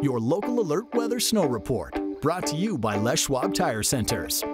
your local alert weather snow report, brought to you by Les Schwab Tire Centers.